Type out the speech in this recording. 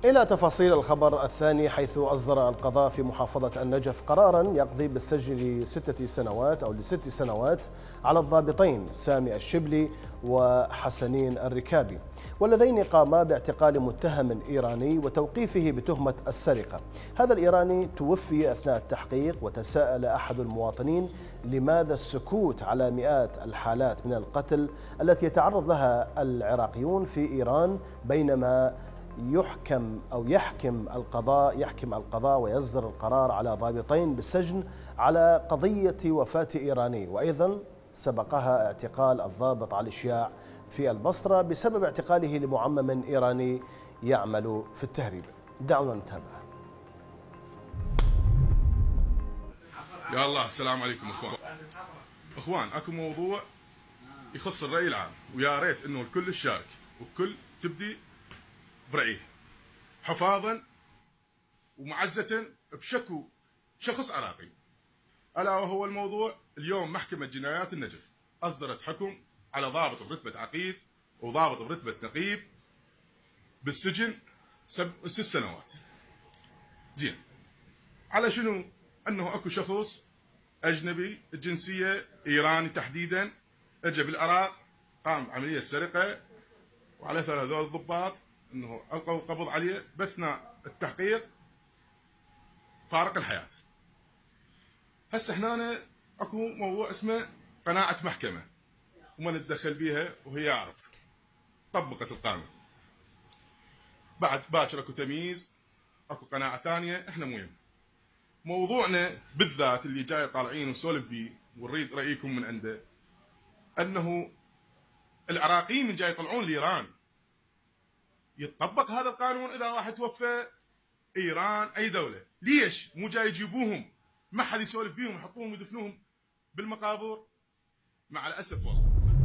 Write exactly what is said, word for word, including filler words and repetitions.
إلى تفاصيل الخبر الثاني، حيث أصدر القضاء في محافظة النجف قراراً يقضي بالسجن لستة سنوات أو لست سنوات على الضابطين سامي الشبلي وحسنين الركابي، واللذين قاما باعتقال متهم إيراني وتوقيفه بتهمة السرقة. هذا الإيراني توفي أثناء التحقيق، وتساءل أحد المواطنين لماذا السكوت على مئات الحالات من القتل التي يتعرض لها العراقيون في إيران، بينما يحكم أو يحكم القضاء يحكم القضاء ويصدر القرار على ضابطين بالسجن على قضية وفاة إيراني، وأيضا سبقها اعتقال الضابط علي الشياع في البصرة بسبب اعتقاله لمعمم إيراني يعمل في التهريب. دعونا نتابع. يا الله، السلام عليكم اخوان. اخوان، اكو موضوع يخص الرأي العام، ويا ريت انه الكل يشارك والكل تبدي برأيه حفاظا ومعزة بشكو شخص عراقي، ألا وهو الموضوع اليوم محكمة جنايات النجف أصدرت حكم على ضابط برتبة عقيد وضابط برتبة نقيب بالسجن سب ست سنوات. زين، على شنو؟ أنه أكو شخص أجنبي الجنسية إيراني تحديدا أجى بالعراق، قام عملية سرقة، وعلى اثر هذول الضباط انه القوا القبض عليه باثناء التحقيق فارق الحياه. هسه هنا اكو موضوع اسمه قناعه محكمه وما نتدخل بيها، وهي يعرف طبقت القانون. بعد باكر اكو تمييز، اكو قناعه ثانيه، احنا مهم موضوعنا بالذات اللي جاي طالعين ونسولف بيه ونريد رايكم من عنده، انه العراقيين من جاي يطلعون لايران يتطبق هذا القانون اذا واحد توفى ايران اي دوله، ليش مو جاي يجيبوهم ما حد يسولف بيهم يحطوهم ويدفنوهم بالمقابر؟ مع الاسف والله